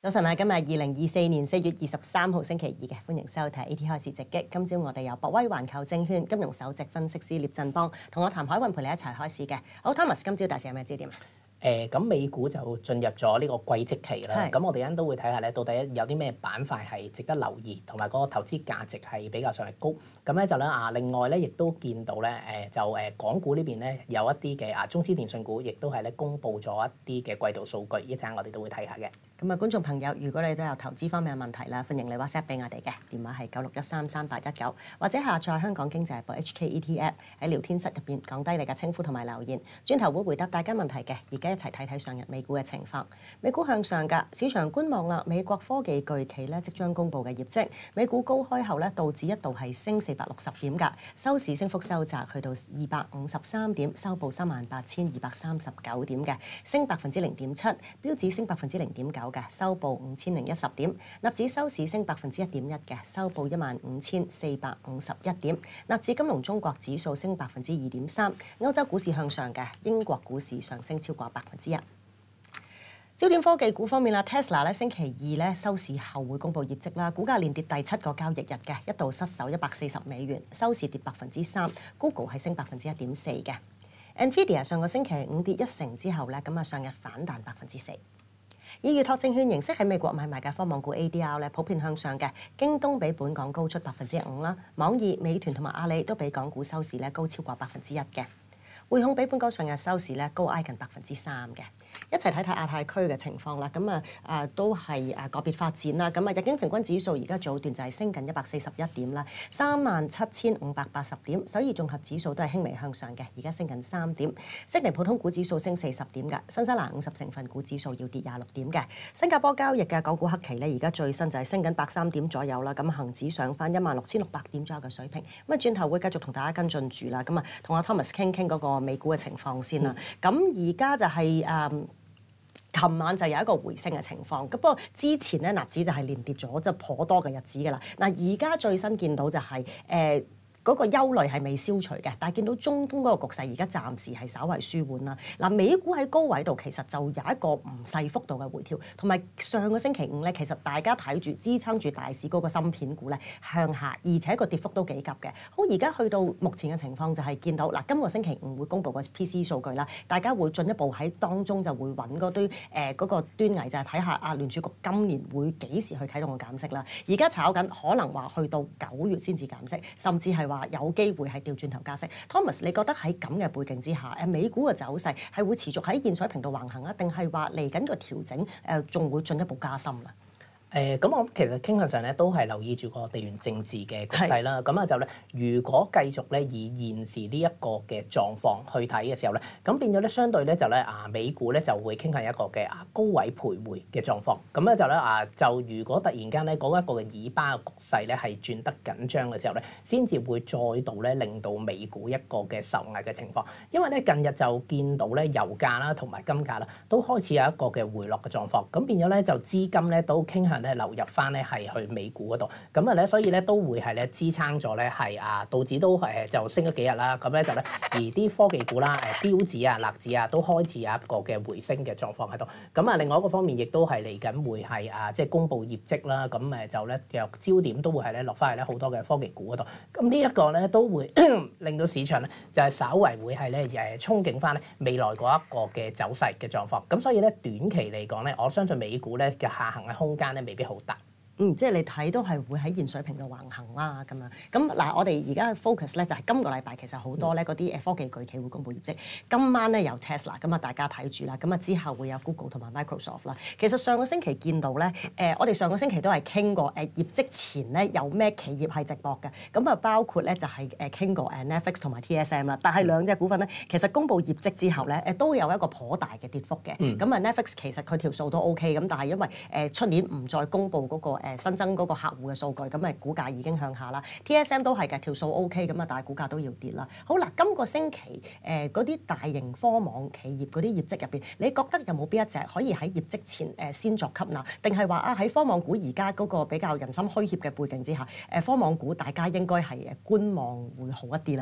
早晨啊，今日2024年4月23號星期二嘅，歡迎收睇 AT 開市直擊。今朝我哋由博威環球證券金融首席分析師聶振邦同我譚海運陪你一齊開市嘅。好 ，Thomas，今朝大市有咩焦點啊？ 咁美股就進入咗呢個季績期啦。咁我哋一陣都會睇下咧，到底有啲咩板塊係值得留意，同埋嗰個投資價值係比較上係高。咁咧就咧另外咧亦都見到咧港股呢邊咧有一啲嘅中資電訊股，亦都係咧公布咗一啲嘅季度數據。一陣我哋都會睇下嘅。 咁啊，觀眾朋友，如果你都有投資方面嘅問題啦，歡迎你 WhatsApp 俾我哋嘅電話係96133819，或者下載香港經濟日報 HKET App 喺聊天室入邊講低你嘅稱呼同埋留言，轉頭會回答大家問題嘅。而家一齊睇睇上日美股嘅情況。美股向上㗎，市場觀望啦。美國科技巨企咧即將公布嘅業績，美股高開後咧，道指一度係升460點㗎，收市升幅收窄去到253點，收報38239點嘅，升0.7%。標指升0.9%嘅，收報5010點。納指收市升1.1%嘅，收報15451點。納指金融中國指數升2.3%。歐洲股市向上嘅，英國股市上升超過1%。焦點科技股方面啦 ，Tesla 咧星期二咧收市後會公布業績啦，股價連跌第7個交易日嘅，一度失守$140，收市跌3%。Google 係升1.4%嘅。Nvidia 上個星期五跌1成之後咧，咁啊上日反彈4%。以預託證券形式喺美國買賣嘅科網股 ADR 咧普遍向上嘅，京東比本港高出5%啦，網易、美團同埋阿里都比港股收市咧高超過1%嘅。匯控比本港上日收市咧高挨近3%嘅。一齊睇睇亞太區嘅情況啦，咁都係個別發展啦。咁日經平均指數而家早段就係升近141點啦，37580點。首爾綜合指數都係輕微向上嘅，而家升近3點。悉尼普通股指數升40點㗎，新西蘭50成分股指數要跌26點嘅。新加坡交易嘅港股黑期咧，而家最新就係升緊103點左右啦。咁恆指上翻16600點左右嘅水平。咁轉頭會繼續同大家跟進住啦。咁同阿 Thomas 傾嗰個美股嘅情況先啦。咁而家就係琴晚就有一個回升嘅情況，咁不過之前咧納指就係連跌咗即係頗多嘅日子㗎啦。嗱，而家最新見到就係嗰個憂慮係未消除嘅，但係見到中東嗰個局勢而家暫時係稍為舒緩啦。嗱，美股喺高位度其實就有一個唔細幅度嘅回調，同埋上個星期五咧，其實大家睇住支撐住大市嗰個芯片股咧向下，而且個跌幅都幾急嘅。好，而家去到目前嘅情況就係見到嗱，今個星期五會公布個 PC 數據啦，大家會進一步喺當中就會揾嗰堆嗰個端倪，就係睇下聯儲局今年會幾時去啟動個減息啦。而家炒緊可能話去到9月先至減息，甚至係話有機會係調轉頭加息。Thomas， 你覺得喺咁嘅背景之下，美股嘅走勢係會持續喺現水平度橫行啊，定係話嚟緊個調整仲會進一步加深啊？ 咁我其實傾向上咧都係留意住個地緣政治嘅局勢啦。咁就咧，如果繼續咧以現時呢一個嘅狀況去睇嘅時候咧，咁變咗咧相對咧就咧美股咧就會傾向一個嘅高位徘徊嘅狀況。咁咧就咧就如果突然間咧嗰一個嘅以巴嘅局勢咧係轉得緊張嘅時候咧，先至會再度咧令到美股一個嘅受壓嘅情況。因為咧近日就見到咧油價啦同埋金價啦都開始有一個嘅回落嘅狀況，咁變咗咧就資金咧都傾向流入翻咧係去美股嗰度，咁咧所以咧都會係咧支撐咗咧係道指都就升咗幾日啦，咁咧就咧而啲科技股啦標指納指都開始有一個嘅回升嘅狀況喺度。咁另外一個方面亦都係嚟緊會係即係公布業績啦，咁就咧焦點都會係咧落翻去咧好多嘅科技股嗰度。咁呢一個咧都會令到市場咧就係稍為會係咧憧憬翻咧未來嗰一個嘅走勢嘅狀況。咁所以咧短期嚟講咧，我相信美股咧嘅下行嘅空間咧未必好大。 即係你睇都係會喺現水平度橫行啦咁樣。咁嗱，我哋而家 focus 咧就係今個禮拜其實好多咧嗰啲科技巨企會公布業績。今晚咧有 Tesla， 咁大家睇住啦。咁之後會有 Google 同埋 Microsoft 啦。其實上個星期見到咧，我哋上個星期都係傾過業績前咧有咩企業係直播嘅。咁包括咧就係傾過Netflix 同埋 TSM 啦。但係兩隻股份咧，其實公布業績之後咧都有一個頗大嘅跌幅嘅。咁Netflix 其實佢條數都 OK，咁但係因為出年唔再公布嗰個新增嗰個客戶嘅數據，咁股價已經向下啦。TSM 都係嘅，條數 OK，咁但係股價都要跌啦。好啦，今個星期嗰啲大型科網企業嗰啲業績入邊，你覺得有冇邊一隻可以喺業績前先作吸納？定係話喺科網股而家嗰個比較人心虛怯嘅背景之下，科網股大家應該係觀望會好一啲咧？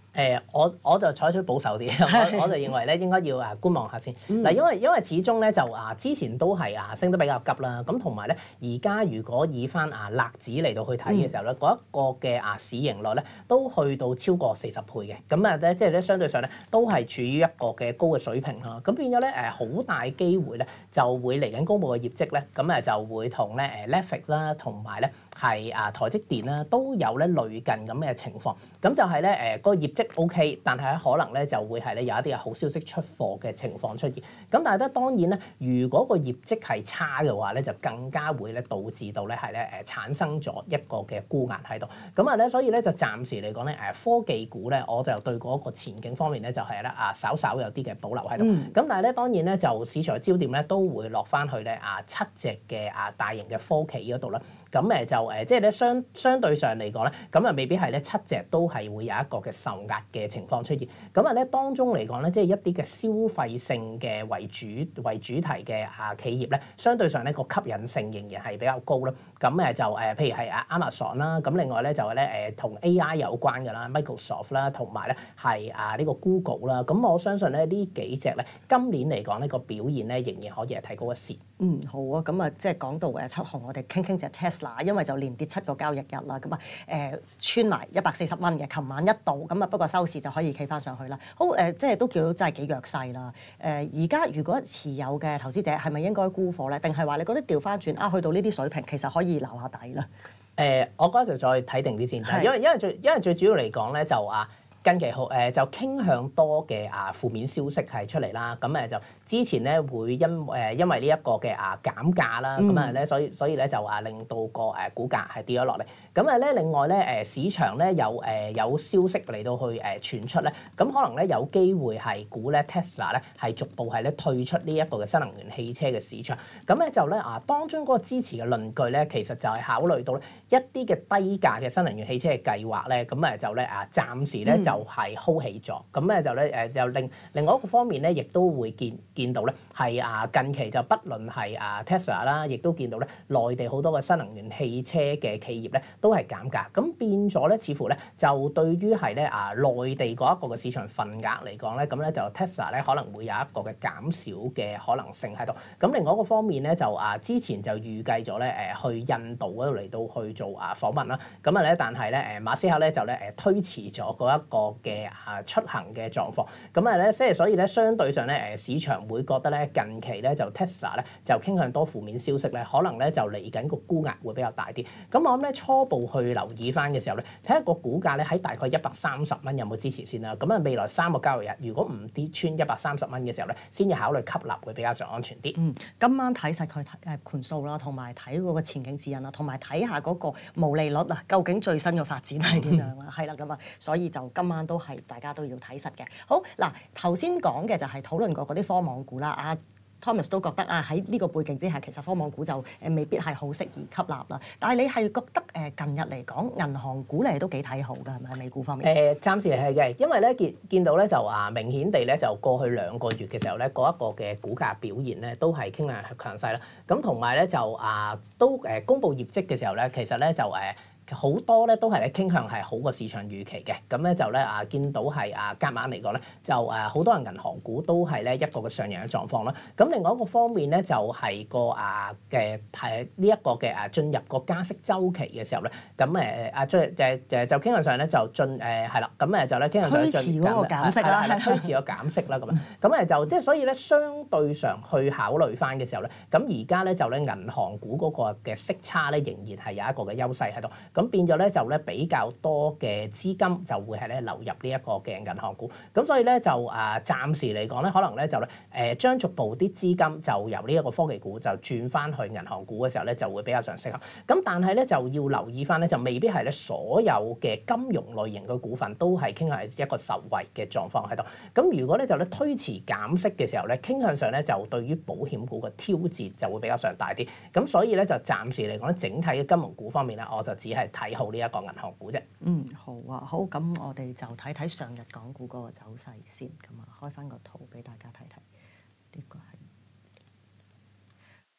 我就採取保守啲，我就認為咧應該要觀望下先。嗱，因為始終咧就之前都係升得比較急啦，咁同埋咧而家如果以翻納指嚟到去睇嘅時候咧，嗰一個嘅市盈率咧都去到超過40倍嘅，咁咧即係咧相對上咧都係處於一個嘅高嘅水平啦。咁變咗咧好大機會咧就會嚟緊公佈嘅業績咧，咁就會同咧Netflix 啦，同埋咧係台積電啦都有咧類近咁嘅情況。咁就係咧個業績 OK， 但係可能咧就會係咧有一啲嘅好消息出貨嘅情況出現。咁但係咧當然咧，如果個業績係差嘅話咧，就更加會咧導致到咧係咧產生咗一個嘅沽壓喺度。咁咧所以咧就暫時嚟講咧科技股咧，我就對嗰個前景方面咧就係咧稍稍有啲嘅保留喺度。咁但係咧當然咧就市場嘅焦點咧都會落翻去咧7隻嘅大型嘅科企嗰度啦。咁就即係咧相對上嚟講咧，咁未必係咧7隻都係會有一個嘅受壓嘅情況出現。咁咧當中嚟講咧，即係一啲嘅消費性嘅為主題嘅企業咧，相對上咧個吸引性仍然係比較高啦。咁就譬如係Amazon 啦，咁另外咧就係咧同 AI 有關嘅啦 ，Microsoft 啦，同埋咧係呢個 Google 啦。咁我相信咧呢幾隻咧今年嚟講呢個表現咧仍然可以係提高一線。 好啊，咁即係講到7號，我哋傾隻 Tesla， 因為就連跌7個交易日啦，咁穿埋140蚊嘅，琴晚一度，咁不過收市就可以企翻上去啦。好即係都叫到真係幾弱勢啦。而家如果持有嘅投資者係咪應該沽貨咧？定係話你覺得調翻轉去到呢啲水平，其實可以留下底啦？ 我覺得就再睇定啲先，因為最主要嚟講咧就近期就傾向多嘅負面消息係出嚟啦，咁就之前咧會因為呢一個嘅減價啦，咁咧所以咧就令到個股價係跌咗落嚟。咁咧另外咧市場咧有消息嚟到去傳出咧，咁可能咧有機會係估咧 Tesla 咧係逐步係咧退出呢一個嘅新能源汽車嘅市場。咁咧就咧當中嗰個支持嘅論據咧，其實就係考慮到咧一啲嘅低價嘅新能源汽車嘅計劃咧，咁就咧暫時咧就係 hold 起咗，咁咧就咧又另外一個方面咧，亦都會見到咧係近期就不論係Tesla 啦，亦都見到咧內地好多嘅新能源汽車嘅企業咧都係減價，咁變咗咧似乎咧就對於係咧內地嗰一個嘅市場份額嚟講咧，咁咧就 Tesla 咧可能會有一個嘅減少嘅可能性喺度。咁另外一個方面咧就之前就預計咗咧去印度嗰度嚟到去做訪問啦，咁咧但係咧馬斯克咧就咧推遲咗嗰一個嘅出行嘅狀況，咁咧即係所以咧相對上咧市場會覺得咧近期咧就 Tesla 咧就傾向多負面消息咧，可能咧就嚟緊個沽壓會比較大啲。咁我諗咧初步去留意翻嘅時候咧，睇下個股價咧喺大概130蚊有冇支持先啦。咁未來3個交易日如果唔跌穿130蚊嘅時候咧，先至考慮吸納會比較上安全啲。 今晚睇實佢盤數啦，同埋睇嗰個前景指引啦，同埋睇下嗰個毛利率啊，究竟最新嘅發展係點樣啦？係啦，咁所以就今晚都係大家都要睇實嘅。好嗱，頭先講嘅就係討論過嗰啲科網股啦。Thomas 都覺得喺呢個背景之下，其實科網股就未必係好適宜吸納啦。但係你係覺得近日嚟講，銀行股你都幾睇好㗎，係咪喺美股方面？ 暫時係嘅，因為咧見到咧就明顯地咧就過去2個月嘅時候咧，嗰一個嘅股價表現咧都係傾向強勢啦。咁同埋咧就都公佈業績嘅時候咧，其實咧就好多咧都係咧傾向係好過市場預期嘅，咁咧就咧見到係夾硬嚟講咧，就好多人銀行股都係咧一個嘅上揚嘅狀況啦。咁另外一個方面咧就係個睇呢一個嘅進入個加息週期嘅時候咧，咁就傾向上咧就係啦，咁就咧傾向上推遲嗰個減息啦， 推遲個減息啦咁就即係所以咧相對上去考慮翻嘅時候咧，咁而家咧就咧銀行股嗰個嘅息差咧仍然係有一個嘅優勢喺度。咁變咗咧就咧比較多嘅資金就會係咧流入呢一個嘅銀行股，咁所以咧就暫時嚟講咧，可能咧就咧將逐步啲資金就由呢一個科技股就轉翻去銀行股嘅時候咧，就會比較上適合。咁但係咧就要留意翻咧，就未必係咧所有嘅金融類型嘅股份都係傾向係一個受惠嘅狀況喺度。咁如果咧就咧推遲減息嘅時候咧，傾向上咧就對於保險股嘅挑戰就會比較上大啲。咁所以咧就暫時嚟講咧，整體嘅金融股方面咧，我就只係睇好呢一個銀行股啫。 好啊，好，咁我哋就睇睇上日港股嗰個走勢先，咁開翻個圖俾大家睇睇，呢個係。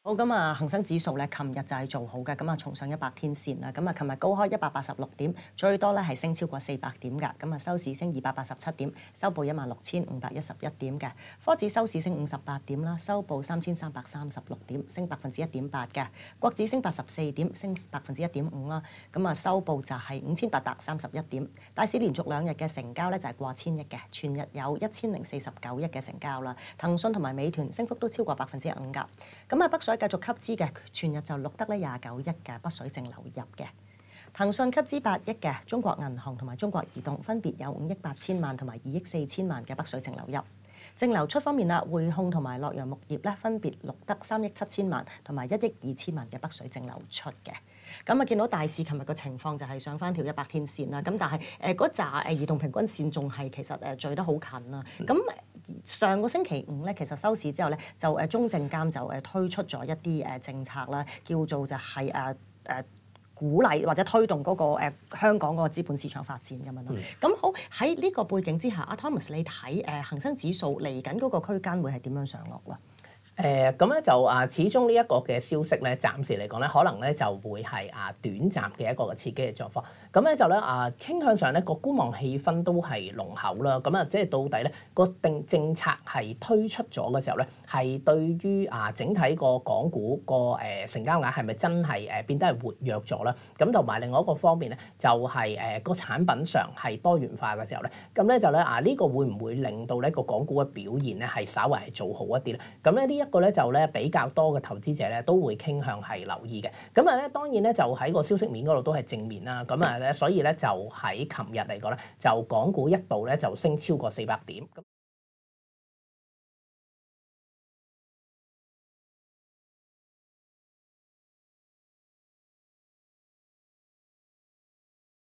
好咁啊，恒生指數咧，琴日就係做好嘅，咁啊重上100天線啦。咁啊，琴日高開186點，最多咧係升超過400點㗎。咁啊，收市升287點，收報16,511點嘅。科指收市升58點啦，收報3,336點，升1.8%嘅。國指升84點，升1.5%啦。咁啊，收報就係5,831點。大市連續2日嘅成交咧就係過千億嘅，全日有1,049億嘅成交啦。騰訊同埋美團升幅都超過5%㗎。咁啊，北水繼續吸資嘅，全日就錄得咧29億嘅北水淨流入嘅。騰訊吸資8億嘅，中國銀行同埋中國移動分別有5億8千萬同埋2億4千萬嘅北水淨流入。淨流出方面啦，匯控同埋洛陽鉬業咧分別錄得3億7千萬同埋1億2千萬嘅北水淨流出嘅。咁啊，見到大市琴日個情況就係上翻條100天線啦。咁但係嗰紮移動平均線仲係其實聚得好近啦。咁上個星期五咧，其實收市之後咧，就中證監就推出咗一啲政策啦，叫做就係鼓勵或者推動嗰個香港嗰個資本市場發展咁樣咯。咁好，喺呢個背景之下，阿 Thomas 你睇恒生指數嚟緊嗰個區間會係點樣上落啦？ 咁咧就始終呢一個嘅消息咧，暫時嚟講咧，可能咧就會係短暫嘅一個刺激嘅狀況。咁咧就咧傾向上咧個觀望氣氛都係濃厚啦。咁即係到底咧個政策係推出咗嘅時候咧，係對於整體個港股個成交額係咪真係變得係活躍咗啦？咁同埋另外一個方面咧，就係個產品上係多元化嘅時候咧，咁咧就咧呢個會唔會令到咧個港股嘅表現咧係稍為係做好一啲咧？咁咧呢一個咧就咧比較多嘅投資者咧都會傾向係留意嘅。咁咧當然咧就喺個消息面嗰度都係正面啦。咁所以咧就喺琴日嚟講咧，就港股一度咧就升超過400點。